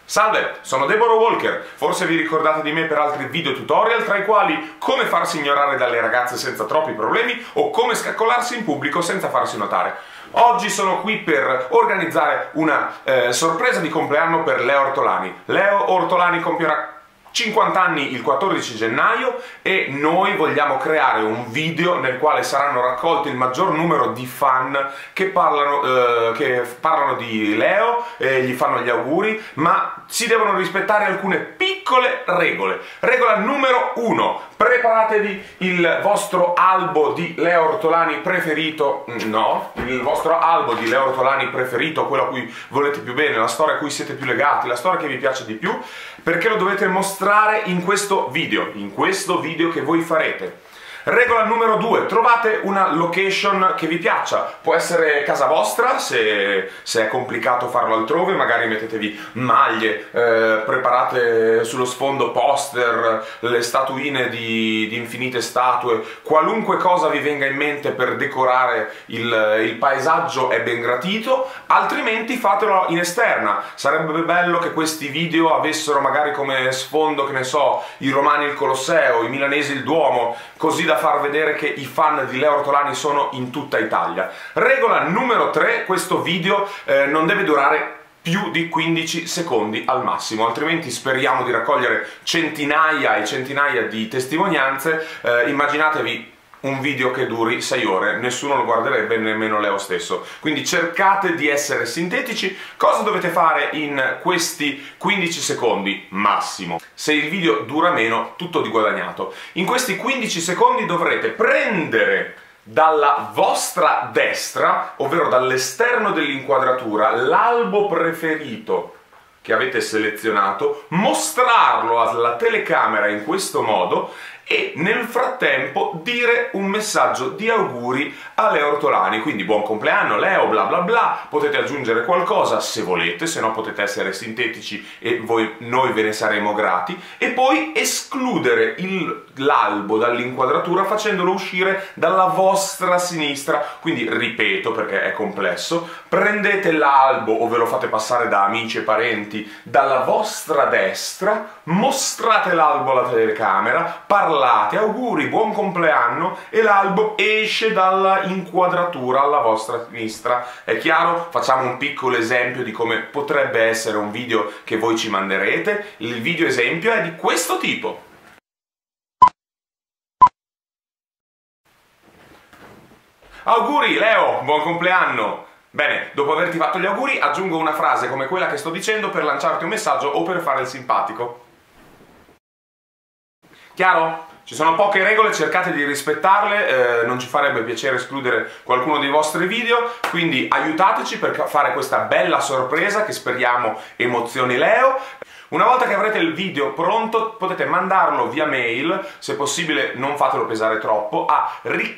Salve, sono Deborah Walker, forse vi ricordate di me per altri video tutorial, tra i quali come farsi ignorare dalle ragazze senza troppi problemi o come scaccolarsi in pubblico senza farsi notare. Oggi sono qui per organizzare una sorpresa di compleanno per Leo Ortolani. Leo Ortolani compierà 50 anni il 14 gennaio e noi vogliamo creare un video nel quale saranno raccolti il maggior numero di fan che parlano di Leo e gli fanno gli auguri, ma si devono rispettare alcune piccole regole. Regola numero 1: preparatevi il vostro albo di Leo Ortolani preferito, il vostro albo di Leo Ortolani preferito, quello a cui volete più bene, la storia a cui siete più legati, la storia che vi piace di più, perché lo dovete mostrare in questo video che voi farete. Regola numero 2: trovate una location che vi piaccia, può essere casa vostra se è complicato farlo altrove, magari mettetevi maglie, preparate sullo sfondo poster, le statuine di infinite statue, qualunque cosa vi venga in mente per decorare il paesaggio è ben gratito, altrimenti fatelo in esterna. Sarebbe bello che questi video avessero magari come sfondo, che ne so, i romani il Colosseo, i milanesi il Duomo, così da far vedere che i fan di Leo Ortolani sono in tutta Italia. Regola numero 3: questo video non deve durare più di 15 secondi al massimo, altrimenti speriamo di raccogliere centinaia e centinaia di testimonianze. Immaginatevi un video che duri 6 ore, nessuno lo guarderebbe, nemmeno Leo stesso. Quindi cercate di essere sintetici. Cosa dovete fare in questi 15 secondi massimo? Se il video dura meno, tutto di guadagnato. In questi 15 secondi dovrete prendere dalla vostra destra, ovvero dall'esterno dell'inquadratura, l'albo preferito che avete selezionato, mostrarlo alla telecamera in questo modo e nel frattempo dire un messaggio di auguri a Leo Ortolani. Quindi buon compleanno Leo, bla bla bla. Potete aggiungere qualcosa se volete, se no potete essere sintetici e noi ve ne saremo grati, e poi escludere l'albo dall'inquadratura facendolo uscire dalla vostra sinistra. Quindi ripeto, perché è complesso: prendete l'albo, o ve lo fate passare da amici e parenti, dalla vostra destra, mostrate l'albo alla telecamera, parlate, auguri, buon compleanno, e l'albo esce dalla inquadratura alla vostra sinistra. È chiaro? Facciamo un piccolo esempio di come potrebbe essere un video che voi ci manderete. Il video esempio è di questo tipo. Auguri Leo, buon compleanno! Bene, dopo averti fatto gli auguri aggiungo una frase come quella che sto dicendo per lanciarti un messaggio o per fare il simpatico. Chiaro? Ci sono poche regole, cercate di rispettarle, non ci farebbe piacere escludere qualcuno dei vostri video, quindi aiutateci per fare questa bella sorpresa che speriamo emozioni Leo. Una volta che avrete il video pronto potete mandarlo via mail, se possibile non fatelo pesare troppo, a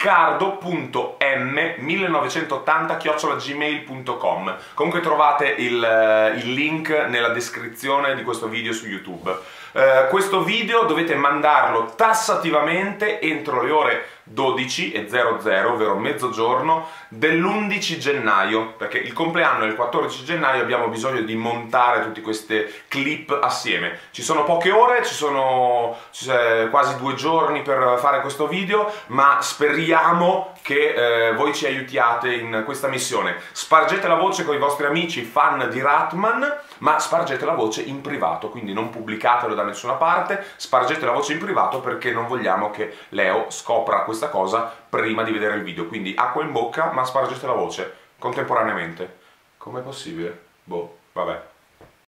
riccardo.m1980@gmail.com. Comunque trovate il link nella descrizione di questo video su YouTube. Questo video dovete mandarlo tassativamente entro le ore 12:00, ovvero mezzogiorno dell'11 gennaio, perché il compleanno è il 14 gennaio, abbiamo bisogno di montare tutte queste clip assieme. Ci sono poche ore, c'è quasi 2 giorni per fare questo video, ma speriamo che voi ci aiutiate in questa missione. Spargete la voce con i vostri amici fan di Ratman, ma spargete la voce in privato, quindi non pubblicatelo da nessuna parte, spargete la voce in privato perché non vogliamo che Leo scopra questa cosa prima di vedere il video. Quindi acqua in bocca, ma spargete la voce contemporaneamente. Com'è possibile? Boh, vabbè.